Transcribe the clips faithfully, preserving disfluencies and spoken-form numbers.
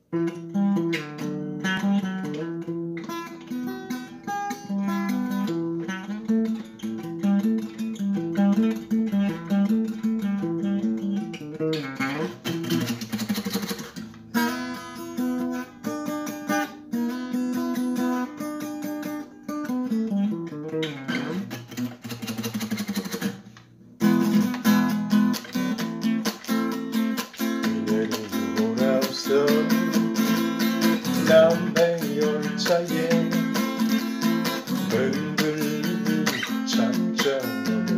남행열차에 흔들리는 찬장으로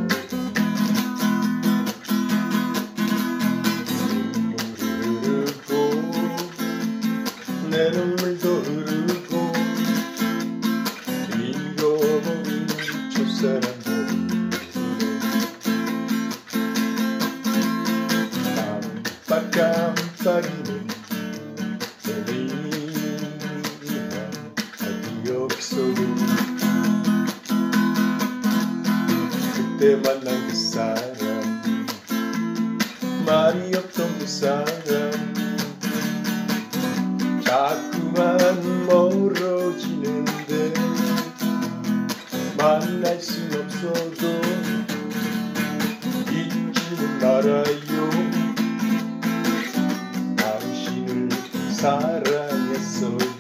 눈물이 흐르고 내 눈물도 흐르고 잃어버린 첫사랑도 깜빡깜빡이는 그때 만난 그 사람, 말이 없던 그 사람, 자꾸만 멀어지는데 만날 순 없어도 잊지는 말아요. 당신을 사랑했어요.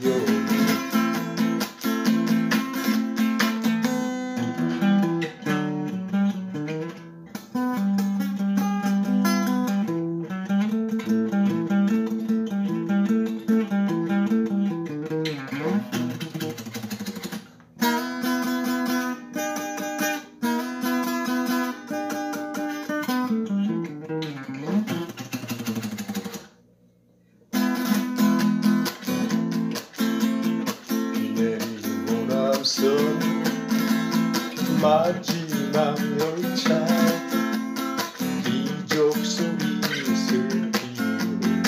마지막 열차 기적 소리 슬피는데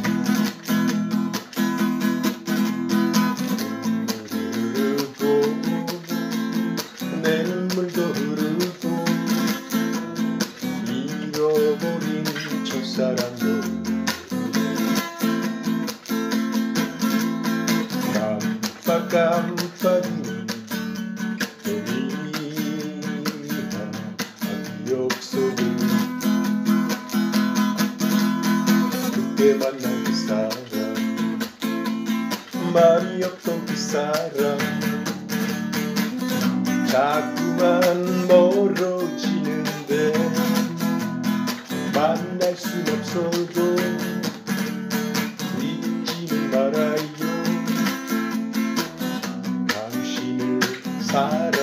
눈물이 흐르고 내 눈물도 흐르고 잃어버린 첫사랑도 깜빡깜빡이는 그때 만난 그 사람, 말이 없던 그 사람, 자꾸만 멀어지는데 만날 순 없어도 잊지는 말아요. 당신을 사랑